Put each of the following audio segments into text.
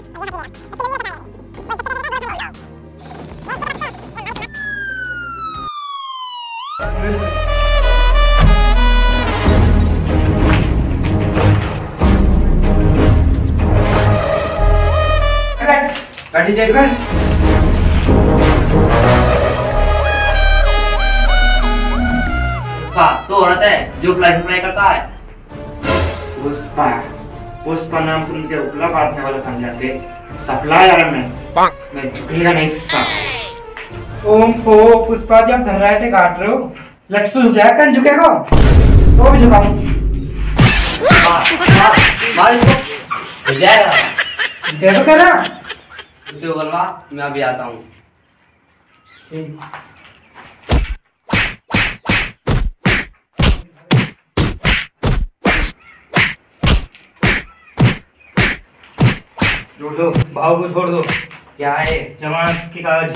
गाड़ी जाएगा तो औरत है जो फ्लाई करता है। पुष्पा पुष्पा नाम सुन के उपला बांधने वाला समझा के सप्लायर में मैं झुकेगा नहीं साहब। ओम को पुष्पा जी आप धर्राटे काट रहे हो, लट्टू झुकाया कन झुकेगा वो भी झुकाऊं। मार इसको जाएगा देखो क्या ना उससे उगलवा मैं अभी आता हूँ। छोड़ दो भाव को छोड़ दो। क्या है? जमानत की कागज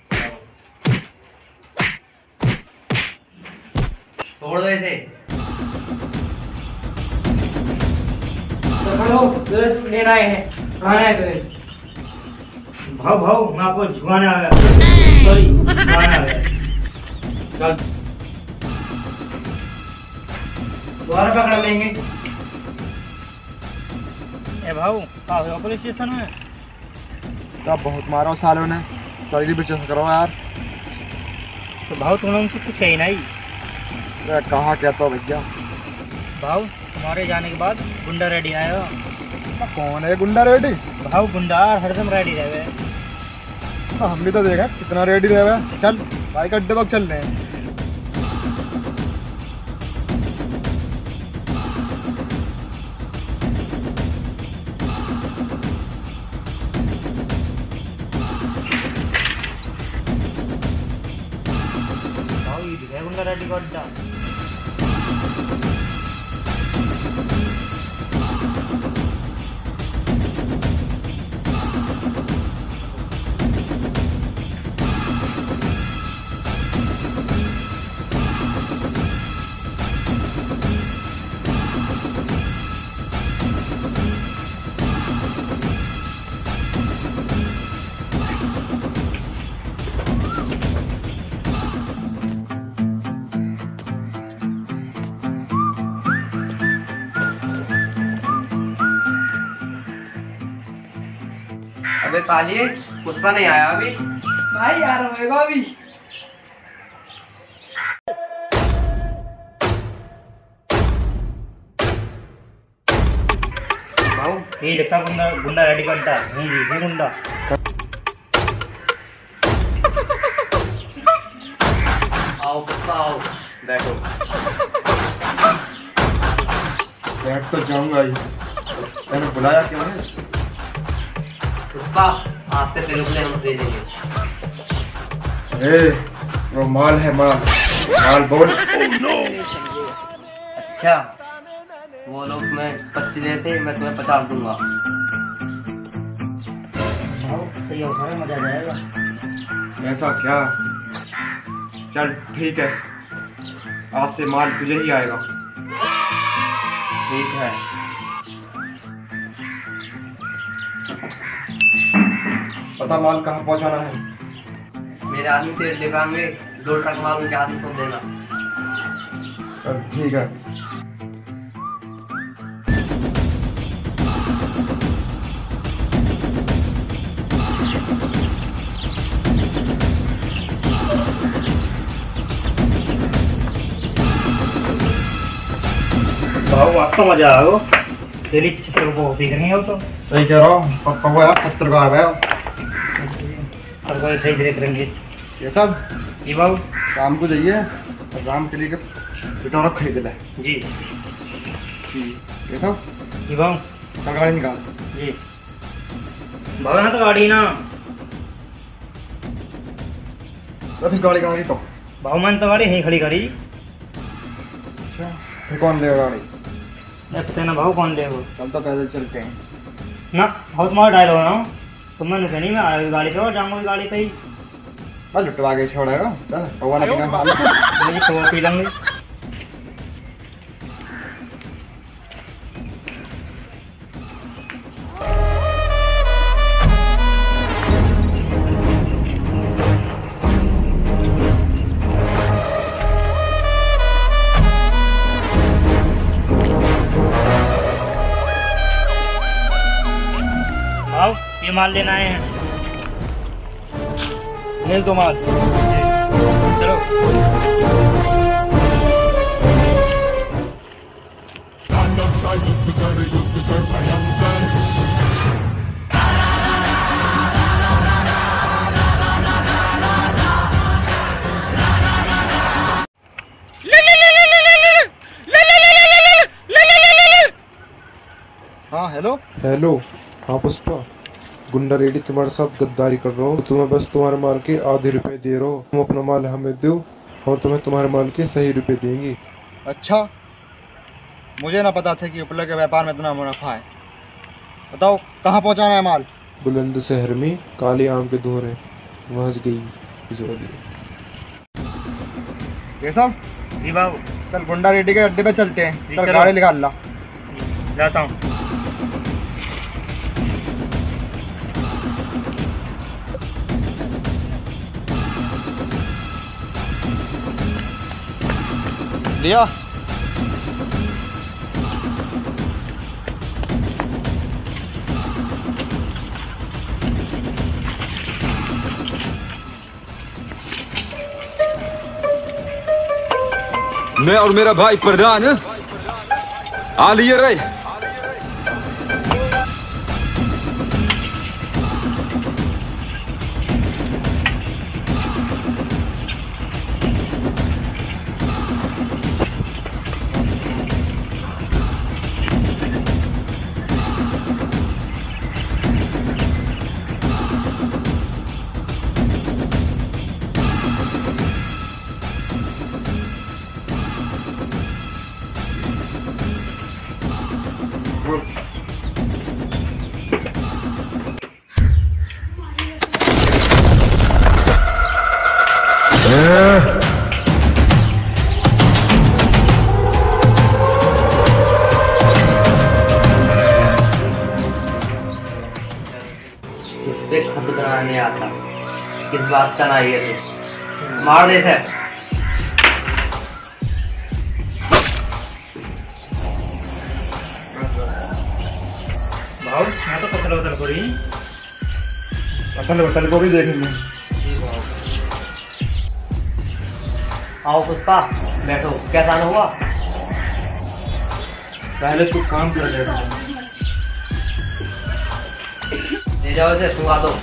छोड़ दो इसे। तो लेना है कहाँ है तेरे? भाव भाव मैं आपको झुकाने आ गया, सॉरी झुकाने आ गया। चल दोबारा पकड़ लेंगे। ए भाऊ कहाँ पुलिस स्टेशन में? तब बहुत मारो सालों ने, शरीर भी चेक करो यार। तो भाऊ तुमने उनसे कुछ कही नहीं? अरे कहाँ कहता भैया। भाऊ तुम्हारे जाने के बाद गुंडा रेडी आया। कौन है गुंडा रेडी? भाऊ गुंडा हरदम रेडी रहे। हम भी तो देखा कितना रेडी रहे। चल बाइक अड्डे पर चल रहे हैं। भाऊ ये दिखाए गुंडा रेडी का अड्डा। अबे कालिए पुष्पा नहीं आया अभी। भाई यार होएगा अभी। भाऊ ये लगता गुंडा गुंडा रेडी करता है। ये गुंडा आओ पुष्पा आओ बैठो। बैठ तो जाऊंगा ही, मैंने बुलाया क्यों है? पुष्पा आज से तेरे को हम दे देंगे। अरे वो माल है, माल माल बोल। अच्छा वो लोग तुम्हें 25 देते, मैं तुम्हें 50 दूंगा। सही होता है, मजा आ जाएगा। ऐसा क्या? चल ठीक है, आज से माल तुझे ही आएगा। ठीक है। पता माल कहाँ पहुँचाना है? मेरे आदमी तेरे दिखाएंगे, 2 ट्रक माल उनके हाथ में सौंप देना। चल ठीक है। भाऊ आप तो मजा आओ। तेरी चित्र को ठीक नहीं हो तो सही कह रहा हूँ। पप्पा को यार पत्रकार है और सही देख रहेंगे ये सब। जी भाऊ शाम को जाइए और राम के लिए के पिटौरा खरीद ले। जी ये सब जी भाऊ। कल गाड़ी निकाल। जी भाऊ ना तो गाड़ी ना तो फिर गाड़ी कहाँ गई? तो भाऊ मन तो गाड़ी यहीं खड़ी करी। अच्छा फिर कौन लेगा गाड़ी? मैं पता ना भाऊ कौन ले वो। चल तो पैदल चलते हैं ना भाऊ तुम्हारा डायलॉग ना तुम मैंने कहीं मैं आया गाड़ी पे और जाऊंगा गाड़ी पे ही। बस लुटवा के छोड़ेगा। चल भगवान अपना माल तो पी लेंगे। ये माल लेना आए हैं। भेज दो माल। चलो। हाँ हेलो। हेलो। हाँ पुष्पा, गुंडा रेडी तुम्हारे साथ गद्दारी कर रहा हो। तुम्हें बस तुम्हारे माल के आधे रुपए दे रहा हो। तुम अपना माल हमें दो, हम तुम्हें तुम्हारे माल के सही रुपए देंगे। अच्छा, मुझे ना पता था कि उपले के व्यापार में इतना मुनाफा है। बताओ कहाँ पहुँचाना है माल? बुलंद शहर में काले आम के दोहरे, वहाँ गई भिजवा दिए। ये सब जी बाबू। चल गुंडा रेडी के अड्डे पे चलते हैं। जी, चल चलो। गाड़ी निकाल ला। जाता हूँ। दिया। मैं और मेरा भाई प्रधान आ लिए रे। इस पे खत बनाने आता, किस बात का ना ये तो मार दे सर। भाव मैं तो कतल वतल करी। असल होटल को भी देखेंगे। आओ पुष्पा बैठो, कैसा ना हुआ? पहले तू काम कर देगा। ले जाओ इसे, सुंगा दो।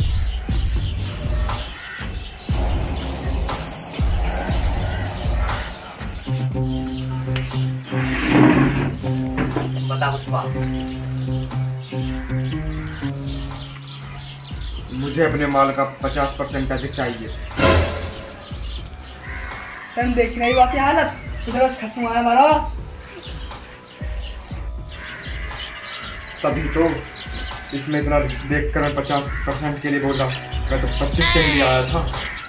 बता पुष्पा। मुझे अपने माल का 50% अधिक चाहिए। तुम देख नहीं बाकी हालत इधर खत्म आया हमारा। तभी तो इसमें इतना रिस्क देखकर मैं 50% के लिए बोला। मैं तो 25 के लिए आया था।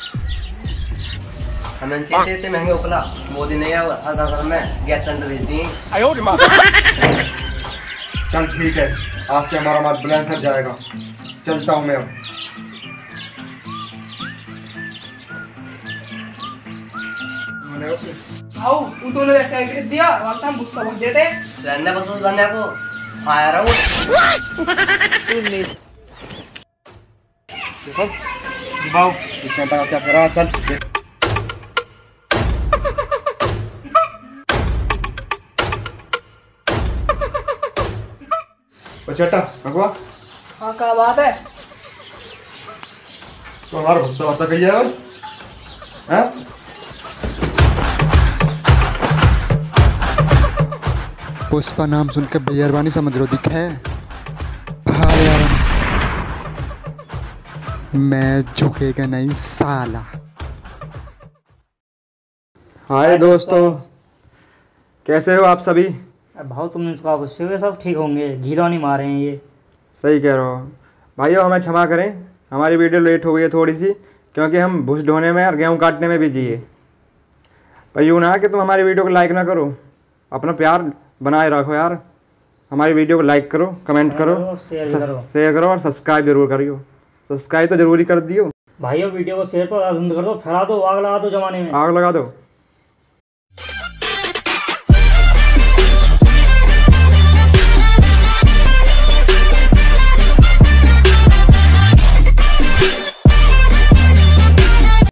हमें चाहिए थे महंगे उपला, मोदी ने हर घर में गैस सिलेंडर भेज दी। चल ठीक है, आज से हमारा माल बुलंदशहर जाएगा। चलता हूँ मैं अब। आओ वो दोनों ऐसा ही भेज दिया और हम गुस्सा हो देते। रहने बस उस बंदे को फायर आउट। भाव इस बेटा क्या करा? चल बचेटा भगवा। हाँ क्या बात है? तो हमारा गुस्सा होता कही है और हैं? पुष्पा नाम सुनकर बेयरबानी समझ लो दिखा है। हाँ यार, मैं झुकेगा नहीं साला। हाय दोस्तों, कैसे हो आप सभी? भाव तुमने इसका गुस्से हुए सब ठीक होंगे। घीरा नहीं मारे हैं ये। सही कह रहे हो भाइयों, हमें क्षमा करें, हमारी वीडियो लेट हो गई है थोड़ी सी, क्योंकि हम भूस ढोने में और गेहूँ काटने में बिजी है। पर यूँ ना कि तुम हमारी वीडियो को लाइक ना करो। अपना प्यार बनाए रखो यार। हमारी वीडियो को लाइक करो, कमेंट करो, शेयर करो और सब्सक्राइब जरूर करियो। सब्सक्राइब तो जरूरी कर दियो भाइयों। वीडियो को शेयर तो कर दो, फैला दो, आग लगा दो जमाने में। आग लगा दो।